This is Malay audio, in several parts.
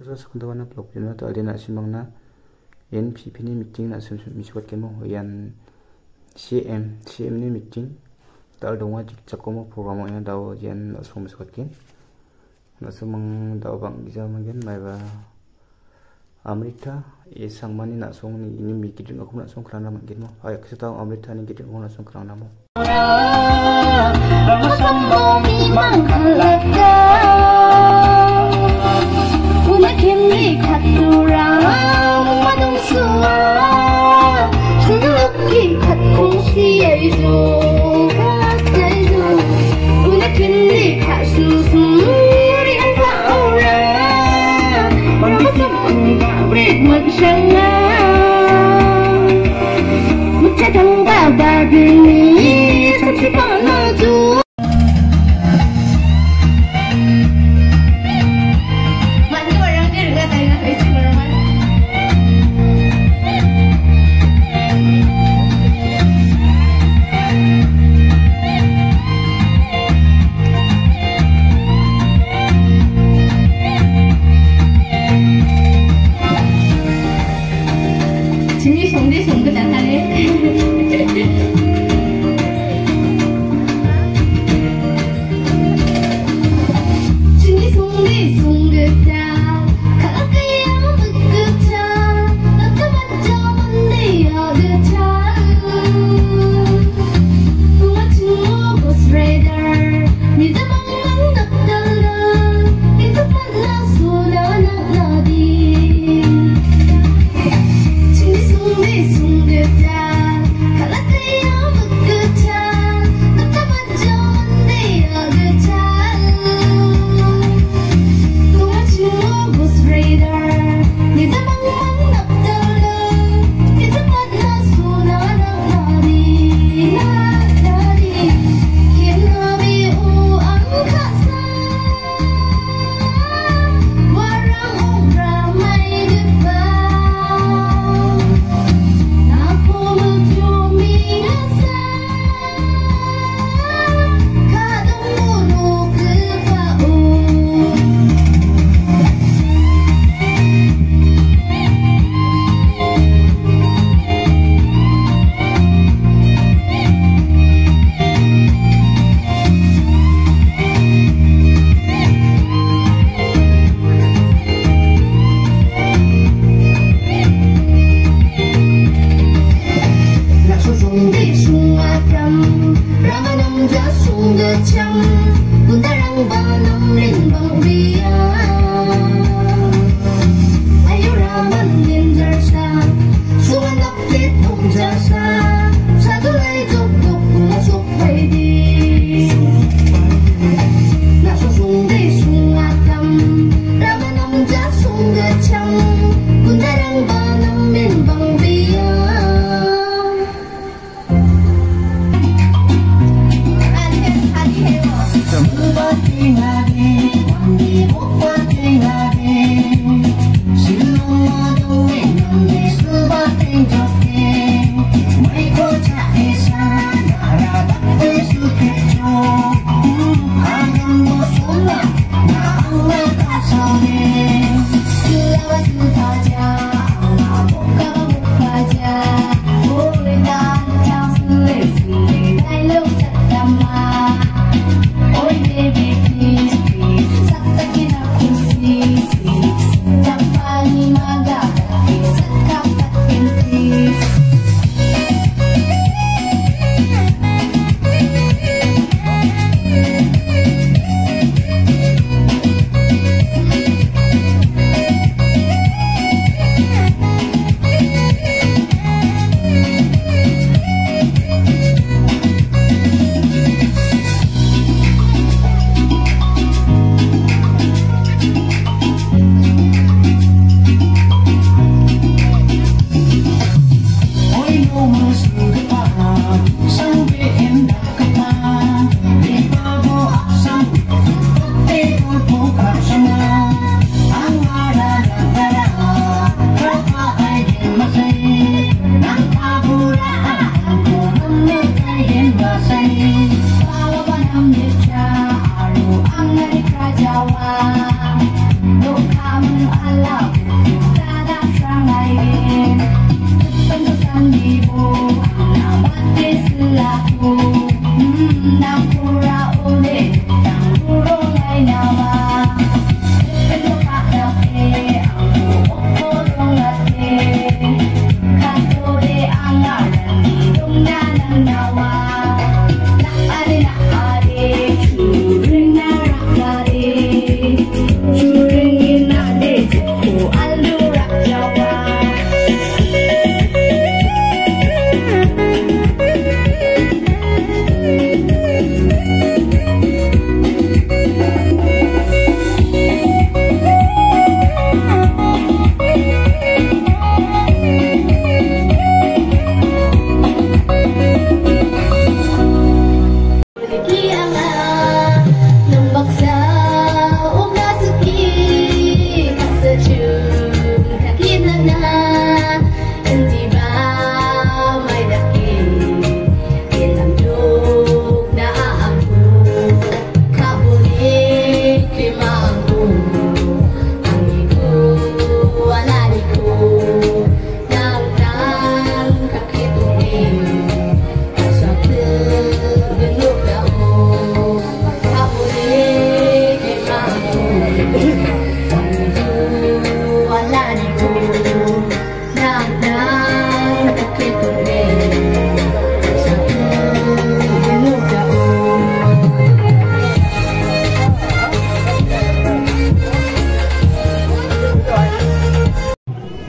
Sasa sekundawana blog jena to adena simangna NPP ni meeting na misuat kemo yan CM ni meeting tal donga cakomo program nya daw yan so misuat ken na sumang daw bang bisa magen mai ba Amerika isang mani na song ni ini mikidin aku na song krana magen mo ay kasi taw Amerika ni gidin mo na song krana mo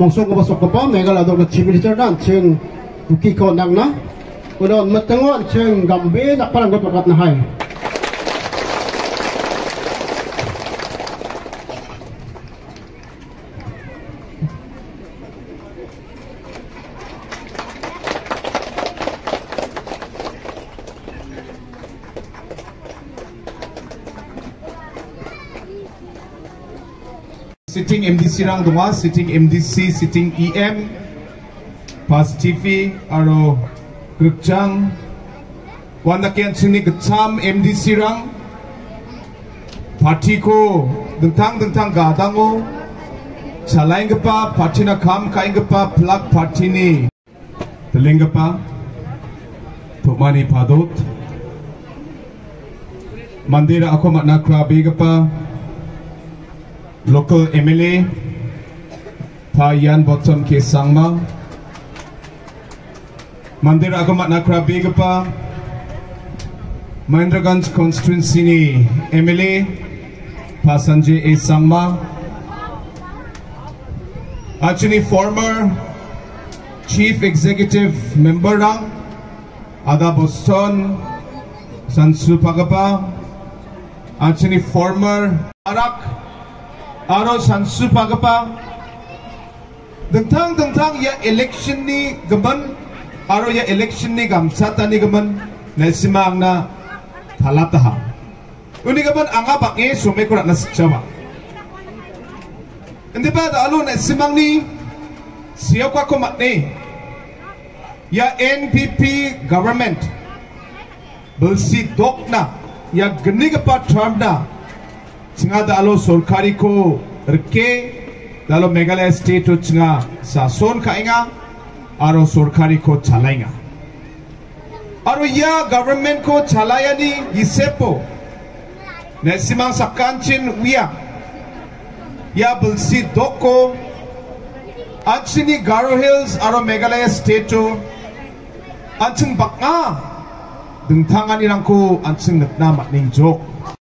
Langsung ke masuk ke pom, megal ador ke cibir cerdan, ceng buki kau nak na. Udah metengok ceng gambe nak parang got pakat nahai. Sitting MDC rang dunga, sitting MDC, sitting EM, pas TV, aro Grukjang, wanda kian sini kecam MDC rang, parti ko dentang gadango, salain gepa, parti na kam kain gepa, plak parti ni, teling gepa, pemani padot, mandira aku makna krabi gepa. Local MLA Payan Bottom ke Sangma Mandir Agamat Nakrabi Gapa Mahendraganj constituency ni MLA Pa Sanjay A Sangma actually former Chief Executive Member rang Ada Boston Sansu Pagapa actually former Arak Aro sansu pagapa dentang ya election ni gaman aro ya election ni gamsata ni gaman nasimang na talataha uni gaman anga bange sume kurat na sechama hindi ba alo nasimang ni siya kwa kumatne ya NPP government belsi dok na ya geni gapa term na Cenga dalo sorkari ko reke dalo Meghalaya state to cenga sason kainga aro sorkari ko chalainga aro ya government ko chalayani isepo nesimang sakanchin uya ya belsi doko achini Garo Hills aro Meghalaya state to anching bakna dengtangan irangko anching nakna matning jok